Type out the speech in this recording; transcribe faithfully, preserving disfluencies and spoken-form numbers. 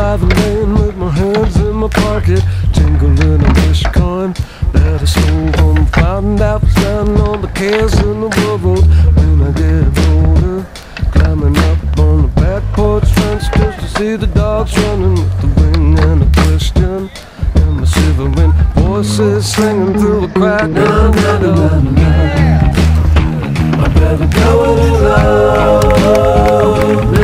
by the lane with my hands in my pocket, jingling a wish coin that I stole from the fountain that was down on the cares in the world. When I get older, climbing up on the back porch fence just to see the dogs running with the wind and a question, and the shivering voices singing through the crack. Na, na, na, na, na. I better go in love.